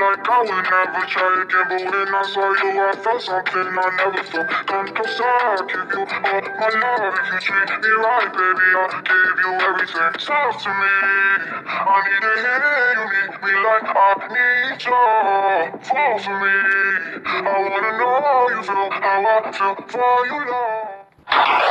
like I would never try again, but when I saw you, I felt something I never felt. Come closer, I'll give you all my love. If you treat me right, baby, I'll give you everything. Talk to me, I need to hear you need me like I need you. Fall for me, I wanna know how you feel, how I feel for you, love.